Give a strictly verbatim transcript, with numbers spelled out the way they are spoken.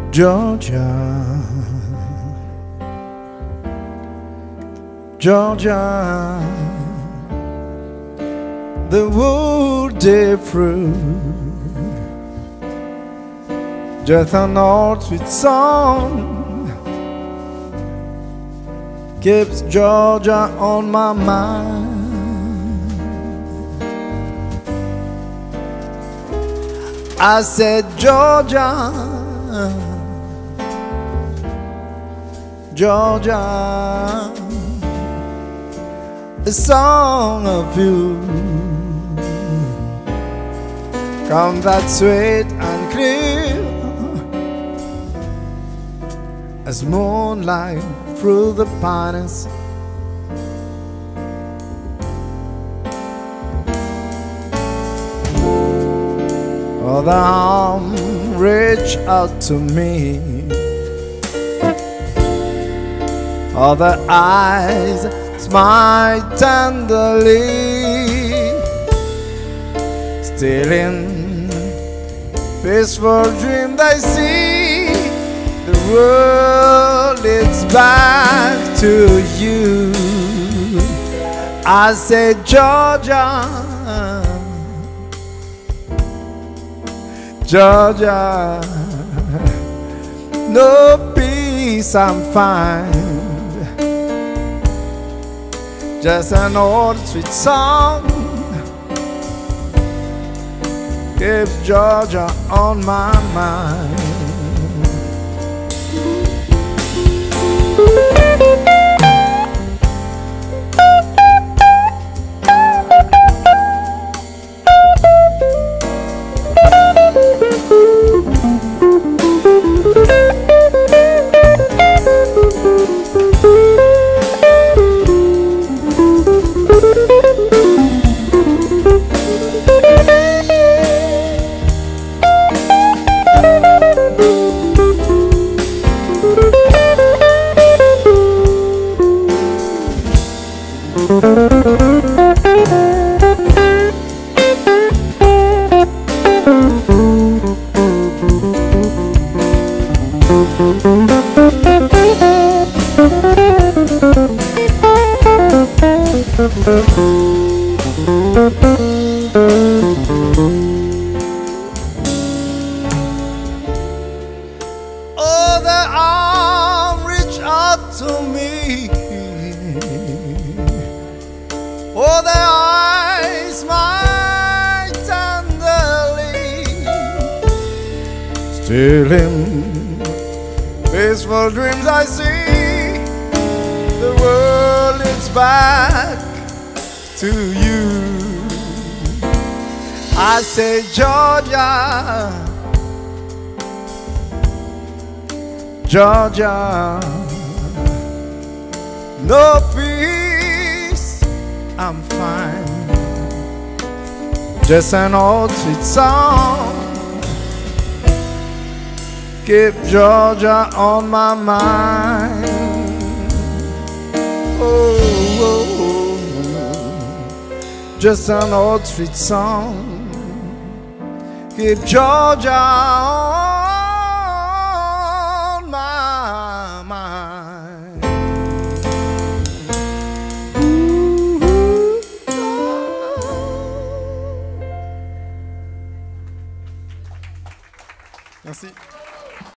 Georgia, Georgia, the woody fruit, just an old sweet song keeps Georgia on my mind. I said, Georgia, Georgia, a song of you come that sweet and clear as moonlight through the pines. Oh, the arm reach out to me. Oh, the eyes smile tenderly, still in peaceful dream they see the world leads back to you. I said, Georgia, Georgia, no peace I'm find, just an old sweet song keeps Georgia on my mind. Oh, the arm reach out to me. Oh, the eyes smile tenderly, still in peaceful dreams I see the world leads back to you. I say, Georgia, Georgia, no peace I'm fine, just an old sweet song keep Georgia on my mind. Oh, oh, oh, just an old sweet song keep Georgia on my mind. Ooh, oh. Merci.